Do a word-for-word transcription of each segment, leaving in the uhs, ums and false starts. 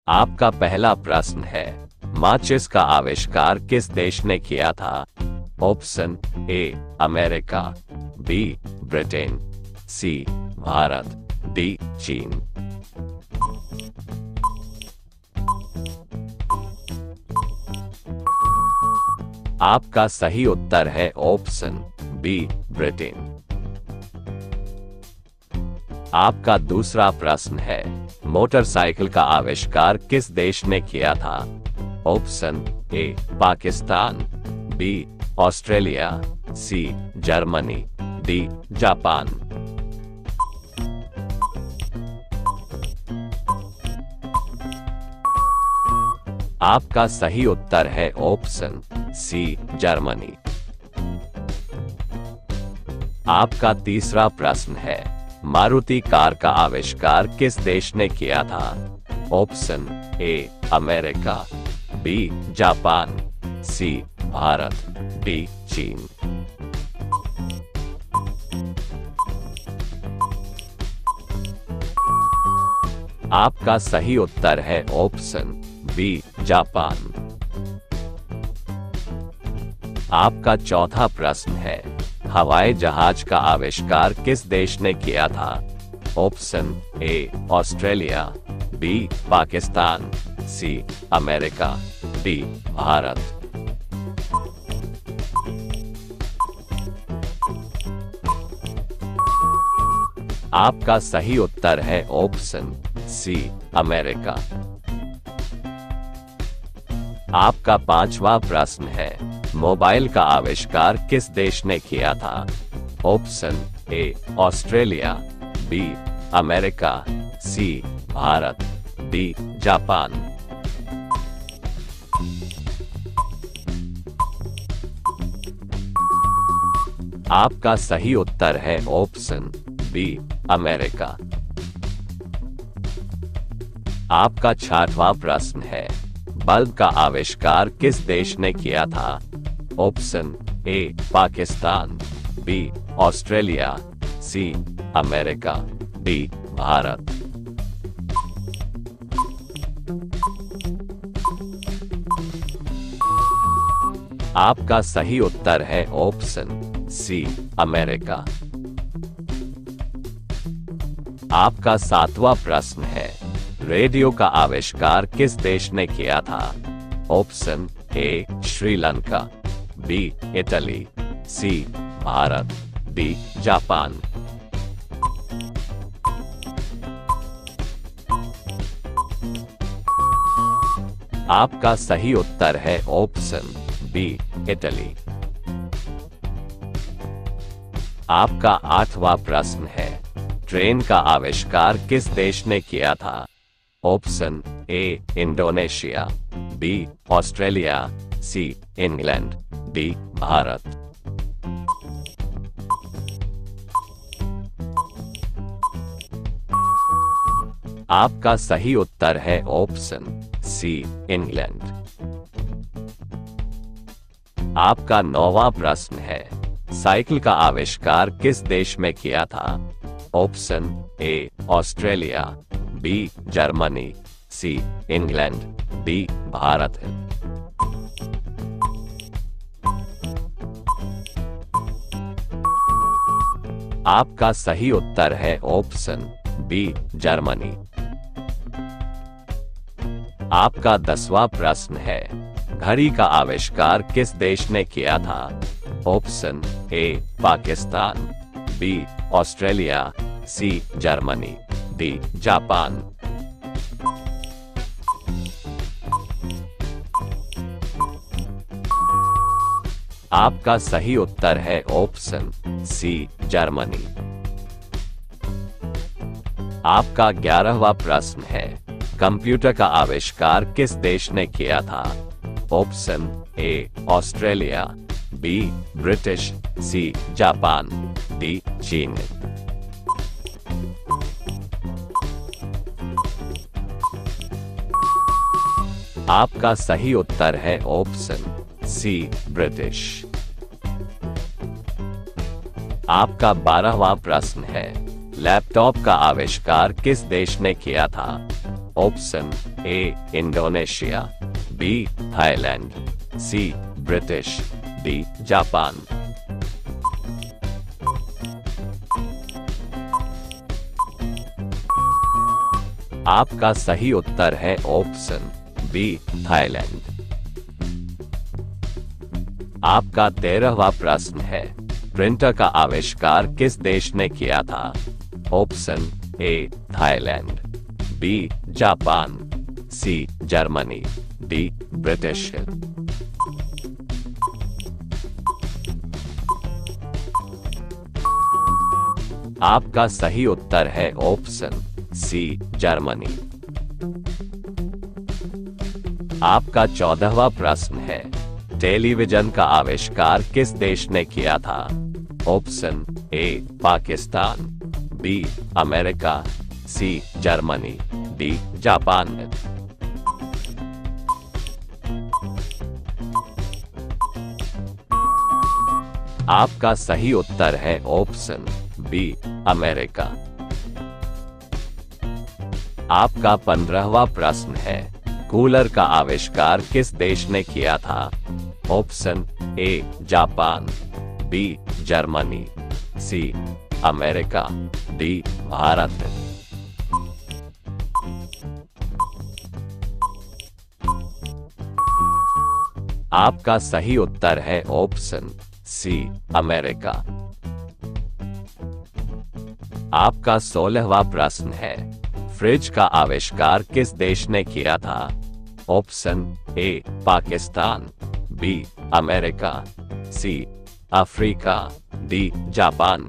आपका पहला प्रश्न है, माचिस का आविष्कार किस देश ने किया था? Option A America, B Britain, C Bharat, D चीन। आपका सही उत्तर है ऑप्शन बी ब्रिटेन। आपका दूसरा प्रश्न है, मोटरसाइकिल का आविष्कार किस देश ने किया था? Option A Pakistan, B Australia, C Germany, D Japan. आपका सही उत्तर है ऑप्शन सी जर्मनी। आपका तीसरा प्रश्न है, मारुति कार का आविष्कार किस देश ने किया था? Option A America, B Japan, C Bharat, D चीन। आपका सही उत्तर है ऑप्शन बी जापान। आपका चौथा प्रश्न है, हवाई जहाज का आविष्कार किस देश ने किया था? Option A Australia, B Pakistan, C America, D Bharat. आपका सही उत्तर है ऑप्शन सी अमेरिका। आपका पांचवा प्रश्न है, मोबाइल का आविष्कार किस देश ने किया था? Option A Australia, B America, C Bharat, D Japan. आपका सही उत्तर है ऑप्शन बी अमेरिका। आपका छठवां प्रश्न है, बल्ब का आविष्कार किस देश ने किया था? Option A Pakistan, B Australia, C America, D Bharat. आपका सही उत्तर है ऑप्शन सी अमेरिका। आपका सातवां प्रश्न है, रेडियो का आविष्कार किस देश ने किया था? Option A Sri Lanka, B Italy, C Bharat, D Japan. आपका सही उत्तर है ऑप्शन बी इटली। आपका आठवां प्रश्न है, ट्रेन का आविष्कार किस देश ने किया था? Option A Indonesia, B Australia, C England, D Bharat. आपका सही उत्तर है ऑप्शन सी इंग्लैंड। आपका नौवां प्रश्न है, साइकिल का आविष्कार किस देश में किया था? Option A Australia, B Germany, C England, D Bharat. आपका सही उत्तर है ऑप्शन बी जर्मनी। आपका दसवां प्रश्न है, घड़ी का आविष्कार किस देश ने किया था? Option A Pakistan, B Australia, C Germany, D Japan. आपका सही उत्तर है ऑप्शन सी जर्मनी। आपका ग्यारहवां प्रश्न है, कंप्यूटर का आविष्कार किस देश ने किया था? Option A Australia, B British, C Japan, D चीन। आपका सही उत्तर है ऑप्शन सी ब्रिटिश। आपका बारहवां प्रश्न है, लैपटॉप का आविष्कार किस देश ने किया था? Option A Indonesia, B Thailand, C British, D Japan. आपका सही उत्तर है ऑप्शन बी थाईलैंड। आपका तेरहवां प्रश्न है, प्रिंटर का आविष्कार किस देश ने किया था? Option A Thailand, B Japan, C Germany, D British. आपका सही उत्तर है ऑप्शन सी जर्मनी। आपका चौदहवां प्रश्न है, टेलीविजन का आविष्कार किस देश ने किया था? Option A Pakistan, B America, C Germany, D Japan. आपका सही उत्तर है ऑप्शन बी अमेरिका। आपका पंद्रहवां प्रश्न है, कूलर का आविष्कार किस देश ने किया था? Option A Japan, B Germany, C America, D Bharat. आपका सही उत्तर है ऑप्शन सी अमेरिका। आपका सोलहवां प्रश्न है, फ्रिज का आविष्कार किस देश ने किया था? Option A Pakistan, B America, C Africa, D Japan.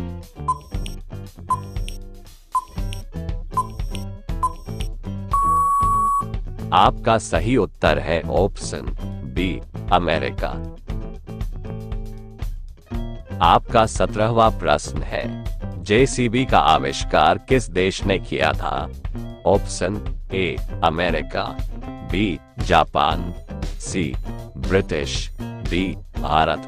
आपका सही उत्तर है ऑप्शन बी अमेरिका। आपका सत्रहवां प्रश्न है, जेसीबी का आविष्कार किस देश ने किया था? Option A America, B Japan, C British, D Bharat.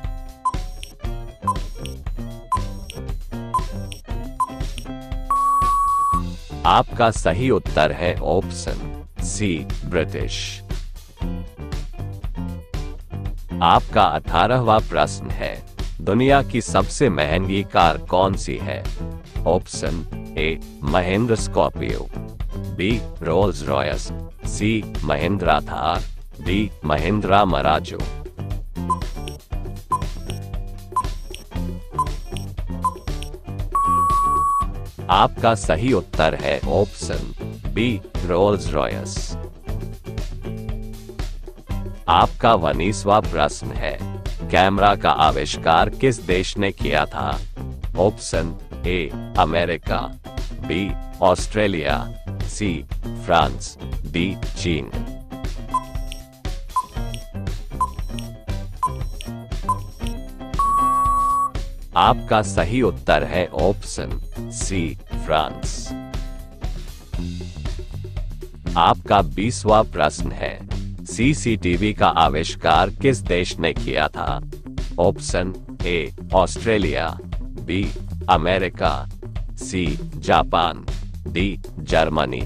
आपका सही उत्तर है ऑप्शन सी ब्रिटिश। आपका अठारहवां प्रश्न है, दुनिया की सबसे महंगी कार कौन सी है? Option A Mahindra Scorpio, B Rolls Royce, C Mahindra Thar, D Mahindra Marazzo. आपका सही उत्तर है ऑप्शन बी रोल्स रॉयस। आपका उन्नीसवां प्रश्न है, कैमरा का आविष्कार किस देश ने किया था? Option A America, B Australia, C France, D चीन। आपका सही उत्तर है ऑप्शन सी फ्रांस। आपका बीसवां प्रश्न है, सीसीटीवी का आविष्कार किस देश ने किया था? Option A Australia, B America, C Japan, D Germany.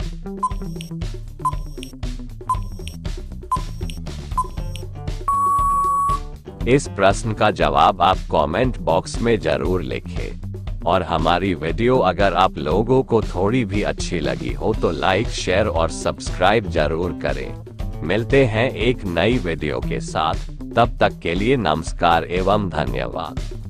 इस प्रश्न का जवाब आप कमेंट बॉक्स में जरूर लिखें। और हमारी वीडियो अगर आप लोगों को थोड़ी भी अच्छी लगी हो तो लाइक, शेयर और सब्सक्राइब जरूर करें। मिलते हैं एक नई वीडियो के साथ, तब तक के लिए नमस्कार एवं धन्यवाद।